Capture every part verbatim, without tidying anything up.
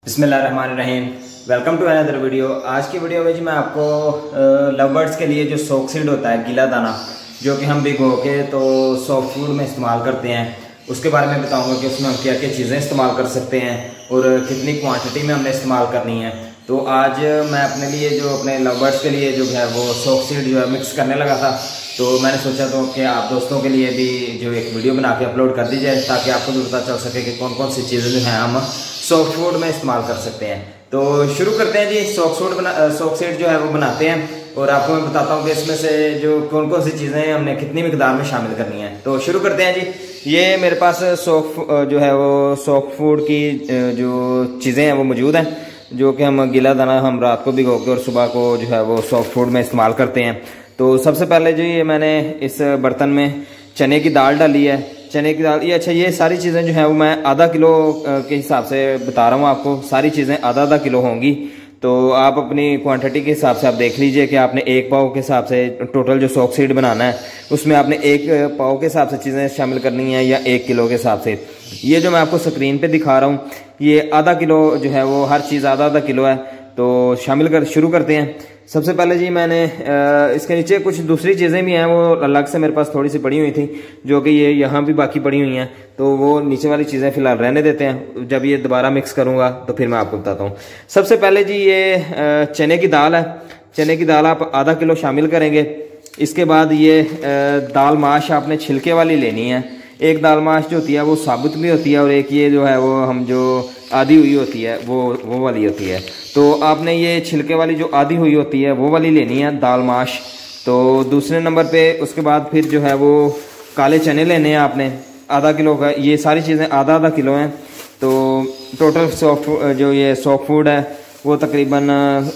बिस्मिल्लाहिर्रहमानिर्रहीम। Welcome to another video. आज की वीडियो में जी मैं आपको लव बर्ड्स के लिए जो सोक सीड होता है, गीला दाना, जो कि हम भिगो के तो सॉफ्ट फूड में इस्तेमाल करते हैं, उसके बारे में बताऊंगा कि उसमें हम क्या क्या चीज़ें इस्तेमाल कर सकते हैं और कितनी क्वांटिटी में हमने इस्तेमाल करनी है। तो आज मैं अपने लिए जो अपने लव बर्ड्स के लिए जो है वो सोक सीड जो है मिक्स करने लगा था, तो मैंने सोचा तो कि आप दोस्तों के लिए भी जो एक वीडियो बना के अपलोड कर दी जाए, ताकि आपको भी पता चल सके कि कौन कौन सी चीज़ें जो हैं हम सॉफ्ट फूड में इस्तेमाल कर सकते हैं। तो शुरू करते हैं जी। सॉक फूड बना सॉक सीड जो है वो बनाते हैं और आपको मैं बताता हूँ कि इसमें से जो कौन कौन सी चीज़ें हमने कितनी मिकदार में शामिल करनी है। तो शुरू करते हैं जी। ये मेरे पास सॉक जो है वो सॉक फूड की जो चीज़ें हैं वो मौजूद हैं, जो कि हम गीला दाना हम रात को भिगो के और सुबह को जो है वो सॉफ्ट फूड में इस्तेमाल करते हैं। तो सबसे पहले जो ये मैंने इस बर्तन में चने की दाल डाली है। चने की दाल ये अच्छा ये सारी चीज़ें जो हैं वो मैं आधा किलो के हिसाब से बता रहा हूँ आपको। सारी चीज़ें आधा आधा किलो होंगी, तो आप अपनी क्वांटिटी के हिसाब से आप देख लीजिए कि आपने एक पाव के हिसाब से टोटल जो सॉक सीड बनाना है उसमें आपने एक पाव के हिसाब से चीज़ें शामिल करनी है या एक किलो के हिसाब से। ये जो मैं आपको स्क्रीन पे दिखा रहा हूँ ये आधा किलो जो है वो हर चीज़ आधा आधा किलो है। तो शामिल कर शुरू करते हैं। सबसे पहले जी मैंने इसके नीचे कुछ दूसरी चीज़ें भी हैं, वो अलग से मेरे पास थोड़ी सी पड़ी हुई थी, जो कि ये यहाँ भी बाकी पड़ी हुई हैं, तो वो नीचे वाली चीज़ें फिलहाल रहने देते हैं। जब ये दोबारा मिक्स करूँगा तो फिर मैं आपको बताता हूँ। सबसे पहले जी ये चने की दाल है। चने की दाल आप आधा किलो शामिल करेंगे। इसके बाद ये दाल माश आपने छिलके वाली लेनी है। एक दाल माश जो होती है वो साबुत भी होती है और एक ये जो है वो हम जो आधी हुई होती है वो वो वाली होती है। तो आपने ये छिलके वाली जो आधी हुई होती है वो वाली लेनी है दाल माश। तो दूसरे नंबर पे उसके बाद फिर जो है वो काले चने लेने हैं आपने आधा किलो का। ये सारी चीज़ें आधा आधा किलो हैं। तो टोटल सॉफ्ट जो ये सॉफ्ट फूड है वो तकरीबन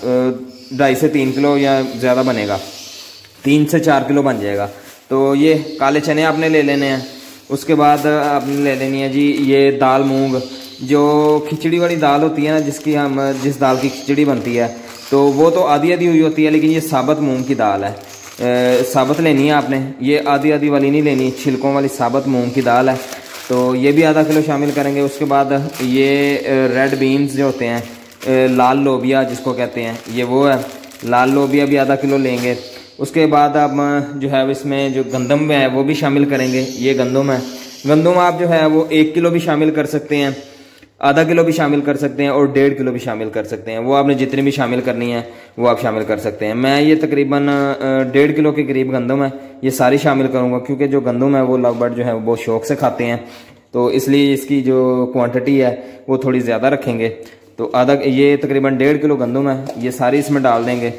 ढाई से तीन किलो या ज़्यादा बनेगा, तीन से चार किलो बन जाएगा। तो ये काले चने आपने ले लेने हैं। उसके बाद आपने ले लेनी है जी ये दाल मूंग, जो खिचड़ी वाली दाल होती है ना, जिसकी हम जिस दाल की खिचड़ी बनती है, तो वो तो आधी आधी हुई होती है, लेकिन ये साबुत मूंग की दाल है। ए, साबुत लेनी है आपने, ये आधी आधी वाली नहीं लेनी, छिलकों वाली साबुत मूंग की दाल है। तो ये भी आधा किलो शामिल करेंगे। उसके बाद ये रेड बीन्स जो होते हैं, लाल लोबिया जिसको कहते हैं, ये वो है, लाल लोबिया भी आधा किलो लेंगे। उसके बाद आप जो है इसमें जो गंदम है वो भी शामिल करेंगे। ये गंदम है, गंदम आप जो है वो एक किलो भी शामिल कर सकते हैं, आधा किलो भी शामिल कर सकते हैं और डेढ़ किलो भी शामिल कर सकते हैं। वो आपने जितनी भी शामिल करनी है वो आप शामिल कर सकते हैं। मैं ये तकरीबन डेढ़ किलो के करीब गंदम है ये सारी शामिल करूँगा, क्योंकि जो गंदम है वो लव बर्ड जो है वो बहुत शौक से खाते हैं, तो इसलिए इसकी जो क्वान्टिटी है वो थोड़ी ज़्यादा रखेंगे। तो आधा ये तकरीबन डेढ़ किलो गंदम है, ये सारी इसमें डाल देंगे।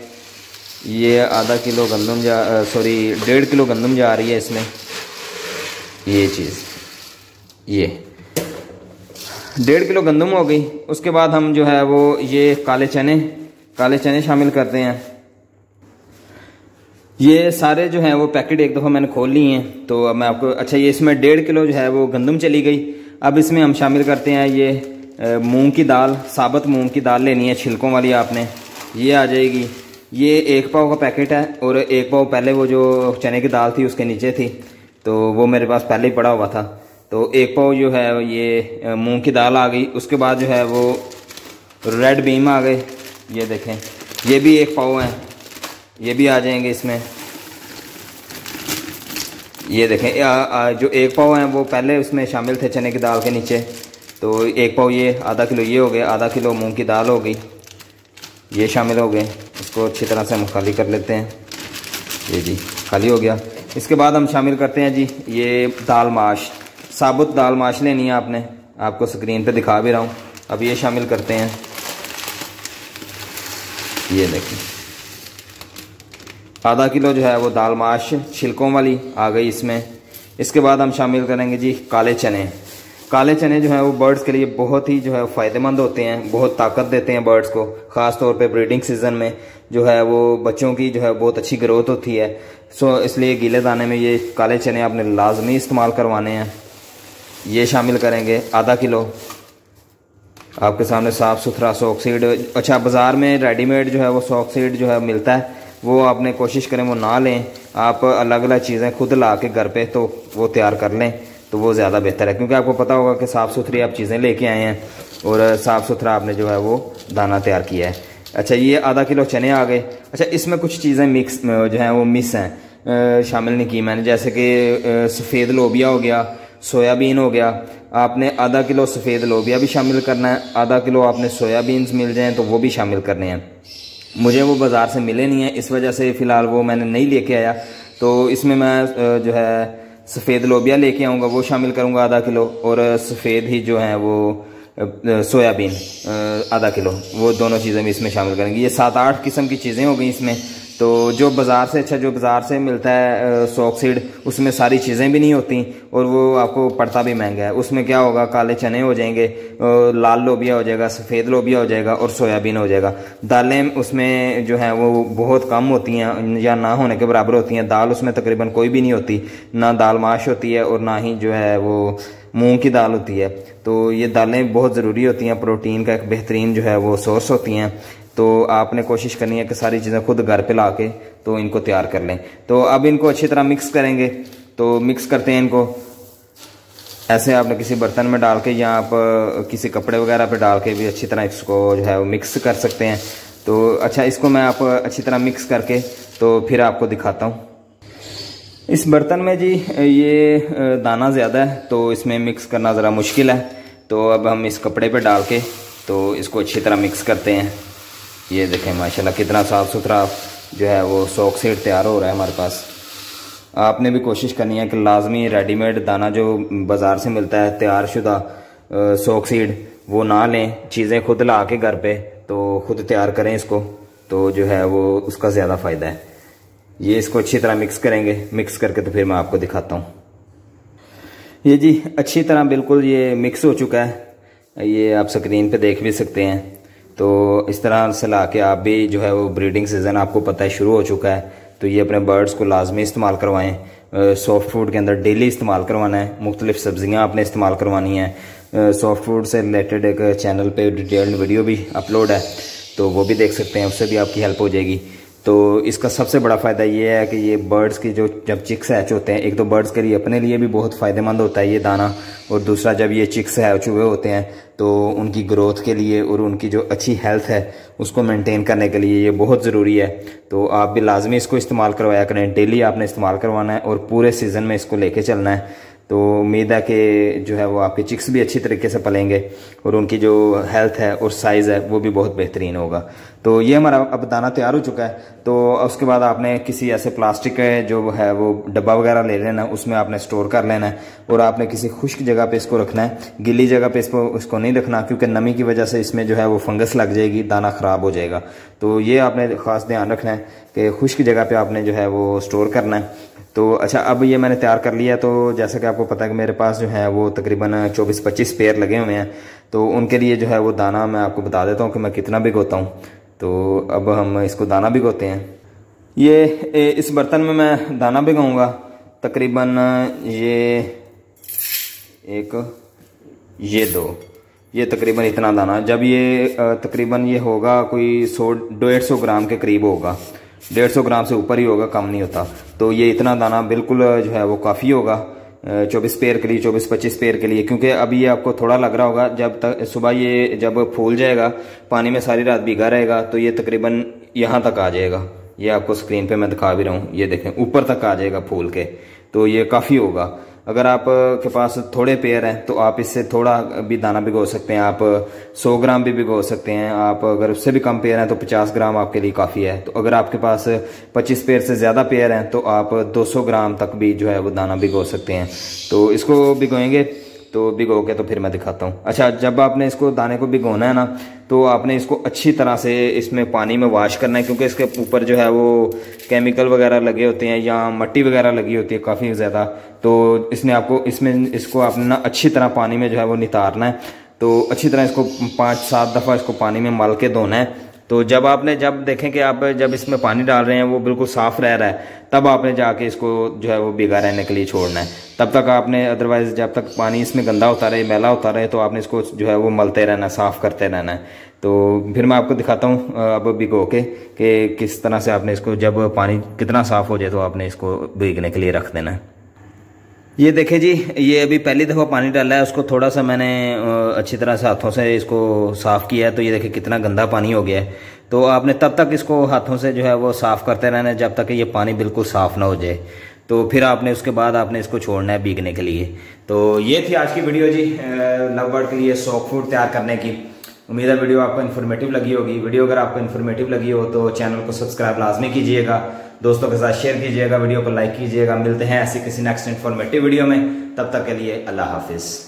ये आधा किलो गंदम जा सॉरी डेढ़ किलो गंदम जा रही है इसमें, ये चीज़ ये डेढ़ किलो गंदम हो गई। उसके बाद हम जो है वो ये काले चने काले चने शामिल करते हैं। ये सारे जो हैं वो पैकेट एक दफ़ा मैंने खोल लिए हैं, तो अब मैं आपको अच्छा ये इसमें डेढ़ किलो जो है वो गंदम चली गई। अब इसमें हम शामिल करते हैं ये मूंग की दाल, साबुत मूंग की दाल लेनी है छिलकों वाली आपने, ये आ जाएगी। ये एक पाव का पैकेट है और एक पाव पहले वो जो चने की दाल थी उसके नीचे थी, तो वो मेरे पास पहले ही पड़ा हुआ था। तो एक पाव जो है ये मूंग की दाल आ गई। उसके बाद जो है वो रेड बीम आ गए, ये देखें, ये भी एक पाव है, ये भी आ जाएंगे इसमें। ये देखें आ, आ, जो एक पाव हैं वो पहले उसमें शामिल थे चने की दाल के नीचे, तो एक पाव ये आधा किलो ये हो गया, आधा किलो मूंग की दाल हो गई, ये शामिल हो गए। इसको अच्छी तरह से हम खाली कर लेते हैं। ये जी खाली हो गया। इसके बाद हम शामिल करते हैं जी ये दाल माश, साबुत दाल माश लेनी है आपने, आपको स्क्रीन पे दिखा भी रहा हूँ। अब ये शामिल करते हैं, ये देखिए आधा किलो जो है वो दाल माश छिलकों वाली आ गई इसमें। इसके बाद हम शामिल करेंगे जी काले चने। काले चने जो है वो बर्ड्स के लिए बहुत ही जो है फ़ायदेमंद होते हैं, बहुत ताकत देते हैं बर्ड्स को, ख़ास तौर पे ब्रीडिंग सीजन में जो है वो बच्चों की जो है बहुत अच्छी ग्रोथ होती है। सो इसलिए गीले दाने में ये काले चने आपने लाजमी इस्तेमाल करवाने हैं। ये शामिल करेंगे आधा किलो। आपके सामने साफ़ सुथरा सॉक सीड, अच्छा बाज़ार में रेडीमेड जो है वो सॉक सीड जो है मिलता है, वो आपने कोशिश करें वो ना लें, आप अलग अलग चीज़ें खुद ला के घर पे तो वो तैयार कर लें, तो वो ज़्यादा बेहतर है। क्योंकि आपको पता होगा कि साफ़ सुथरी आप चीज़ें लेके आए हैं और साफ़ सुथरा आपने जो है वो दाना तैयार किया है। अच्छा, ये आधा किलो चने आ गए। अच्छा, इसमें कुछ चीज़ें मिक्स जो हैं वो मिस हैं, शामिल नहीं की मैंने, जैसे कि सफ़ेद लोबिया हो गया, सोयाबीन हो गया। आपने आधा किलो सफ़ेद लोबिया भी शामिल करना है, आधा किलो आपने सोयाबीन्स मिल जाएँ तो वो भी शामिल करने हैं। मुझे वो बाज़ार से मिले नहीं हैं, इस वजह से फ़िलहाल वो मैंने नहीं लेके आया। तो इसमें मैं जो है सफ़ेद लोबिया लेके आऊँगा, वो शामिल करूँगा आधा किलो, और सफ़ेद ही जो है वो सोयाबीन आधा किलो, वो दोनों चीज़ें भी इसमें शामिल करेंगे। ये सात आठ किस्म की चीज़ें हो गई इसमें। तो जो बाज़ार से अच्छा जो बाज़ार से मिलता है सॉक सीड, उसमें सारी चीज़ें भी नहीं होती और वो आपको पड़ता भी महंगा है। उसमें क्या होगा, काले चने हो जाएंगे, लाल लोबिया हो जाएगा, सफ़ेद लोबिया हो जाएगा और सोयाबीन हो जाएगा। दालें उसमें जो है वो बहुत कम होती हैं या ना होने के बराबर होती हैं। दाल उसमें तकरीबन कोई भी नहीं होती, ना दाल माश होती है और ना ही जो है वो मूंग की दाल होती है। तो ये दालें बहुत ज़रूरी होती हैं, प्रोटीन का एक बेहतरीन जो है वो सोर्स होती हैं। तो आपने कोशिश करनी है कि सारी चीज़ें खुद घर पे ला के तो इनको तैयार कर लें। तो अब इनको अच्छी तरह मिक्स करेंगे। तो मिक्स करते हैं इनको ऐसे, आपने किसी बर्तन में डाल के या आप किसी कपड़े वगैरह पे डाल के भी अच्छी तरह इसको जो है वो मिक्स कर सकते हैं। तो अच्छा, इसको मैं आप अच्छी तरह मिक्स करके तो फिर आपको दिखाता हूँ। इस बर्तन में जी ये दाना ज़्यादा है तो इसमें मिक्स करना ज़रा मुश्किल है। तो अब हम इस कपड़े पे डाल के तो इसको अच्छी तरह मिक्स करते हैं। ये देखें माशाल्लाह कितना साफ़ सुथरा जो है वो सॉक सीड तैयार हो रहा है हमारे पास। आपने भी कोशिश करनी है कि लाजमी रेडीमेड दाना जो बाज़ार से मिलता है तैयार शुदा सॉक सीड, वो ना लें, चीज़ें खुद ला के घर पे तो खुद तैयार करें इसको, तो जो है वो उसका ज़्यादा फ़ायदा है। ये इसको अच्छी तरह मिक्स करेंगे, मिक्स करके तो फिर मैं आपको दिखाता हूँ। ये जी अच्छी तरह बिल्कुल ये मिक्स हो चुका है, ये आप स्क्रीन पे देख भी सकते हैं। तो इस तरह से ला के आप भी जो है वो ब्रीडिंग सीज़न आपको पता है शुरू हो चुका है, तो ये अपने बर्ड्स को लाजमी इस्तेमाल करवाएं। सॉफ्ट फूड के अंदर डेली इस्तेमाल करवाना है, मुख्तलिफ सब्जियां आपने इस्तेमाल करवानी है। सॉफ्ट फूड से रिलेटेड एक चैनल पे डिटेल्ड वीडियो भी अपलोड है, तो वो भी देख सकते हैं, उससे भी आपकी हेल्प हो जाएगी। तो इसका सबसे बड़ा फ़ायदा ये है कि ये बर्ड्स की जो जब चिक्स हैच होते हैं, एक तो बर्ड्स के लिए अपने लिए भी बहुत फ़ायदेमंद होता है ये दाना, और दूसरा जब ये चिक्स हैच हुए होते हैं तो उनकी ग्रोथ के लिए और उनकी जो अच्छी हेल्थ है उसको मेंटेन करने के लिए ये बहुत ज़रूरी है। तो आप भी लाजमी इसको इस्तेमाल करवाया करें, डेली आपने इस्तेमाल करवाना है और पूरे सीज़न में इसको लेके चलना है। तो उम्मीद है कि जो है वो आपके चिक्स भी अच्छी तरीके से पलेंगे और उनकी जो हेल्थ है और साइज़ है वो भी बहुत बेहतरीन होगा। तो ये हमारा अब दाना तैयार हो चुका है। तो उसके बाद आपने किसी ऐसे प्लास्टिक जो है वो डब्बा वगैरह ले लेना है, उसमें आपने स्टोर कर लेना है और आपने किसी खुश्क जगह पे इसको रखना है। गिल्ली जगह पे इसको इसको नहीं रखना, क्योंकि नमी की वजह से इसमें जो है वो फंगस लग जाएगी, दाना ख़राब हो जाएगा। तो ये आपने ख़ास ध्यान रखना है कि खुश्क जगह पे आपने जो है वो स्टोर करना है। तो अच्छा, अब ये मैंने तैयार कर लिया। तो जैसा कि आपको पता है कि मेरे पास जो है वो तकरीबन चौबीस पच्चीस पेयर लगे हुए हैं, तो उनके लिए जो है वो दाना मैं आपको बता देता हूँ कि मैं कितना भिगोता हूँ। तो अब हम इसको दाना भिगोते हैं। ये इस बर्तन में मैं दाना भिगाऊँगा तकरीबन ये एक, ये दो, ये तकरीबन इतना दाना। जब ये तकरीबन ये होगा कोई सौ डेढ़ सौ ग्राम के करीब होगा, डेढ़ सौ ग्राम से ऊपर ही होगा, कम नहीं होता। तो ये इतना दाना बिल्कुल जो है वो काफ़ी होगा चौबीस पेयर के लिए, चौबीस पच्चीस पेयर के लिए। क्योंकि अभी ये आपको थोड़ा लग रहा होगा, जब तक सुबह ये जब फूल जाएगा, पानी में सारी रात भीगा रहेगा, तो ये तकरीबन यहाँ तक आ जाएगा। ये आपको स्क्रीन पे मैं दिखा भी रहा हूँ, ये देखें ऊपर तक आ जाएगा फूल के। तो ये काफ़ी होगा। अगर आप के पास थोड़े पेयर हैं तो आप इससे थोड़ा भी दाना भिगो सकते हैं, आप सौ ग्राम भी भिगो सकते हैं। आप अगर उससे भी कम पेयर हैं तो पचास ग्राम आपके लिए काफ़ी है। तो अगर आपके पास पच्चीस पेयर से ज़्यादा पेयर हैं तो आप दो सौ ग्राम तक भी जो है वो दाना भिगो सकते हैं। तो इसको भिगोएंगे, तो भिगो के तो फिर मैं दिखाता हूँ। अच्छा, जब आपने इसको दाने को भिगोना है ना, तो आपने इसको अच्छी तरह से इसमें पानी में वॉश करना है, क्योंकि इसके ऊपर जो है वो केमिकल वगैरह लगे होते हैं या मट्टी वगैरह लगी होती है काफ़ी ज़्यादा। तो इसने आपको इसमें इसको आपने ना अच्छी तरह पानी में जो है वो नितारना है। तो अच्छी तरह इसको पाँच सात दफ़ा इसको पानी में मल के धोना है। तो जब आपने जब देखें कि आप जब इसमें पानी डाल रहे हैं वो बिल्कुल साफ़ रह रहा है, तब आपने जाके इसको जो है वो भीगा रहने के लिए छोड़ना है। तब तक आपने, अदरवाइज़ जब तक पानी इसमें गंदा होता रहे, मैला होता रहे, तो आपने इसको जो है वो मलते रहना, साफ़ करते रहना है। तो फिर मैं आपको दिखाता हूँ अब भिगो के कि किस तरह से आपने इसको, जब पानी कितना साफ़ हो जाए तो आपने इसको भीगने के लिए रख देना है। ये देखें जी, ये अभी पहली दफ़ा पानी डाला है, उसको थोड़ा सा मैंने अच्छी तरह से हाथों से इसको साफ़ किया है। तो ये देखें कितना गंदा पानी हो गया है। तो आपने तब तक इसको हाथों से जो है वो साफ़ करते रहना है जब तक ये पानी बिल्कुल साफ़ ना हो जाए। तो फिर आपने उसके बाद आपने इसको छोड़ना है भीगने के लिए। तो ये थी आज की वीडियो जी, लव बर्ड के लिए सॉक फूड तैयार करने की। उम्मीद है वीडियो आपको इन्फॉर्मेटिव लगी होगी। वीडियो अगर आपको इन्फॉर्मेटिव लगी हो तो चैनल को सब्सक्राइब लाजमी कीजिएगा, दोस्तों के साथ शेयर कीजिएगा, वीडियो को लाइक कीजिएगा। मिलते हैं ऐसी किसी नेक्स्ट इन्फॉर्मेटिव वीडियो में, तब तक के लिए अल्लाह हाफिज़।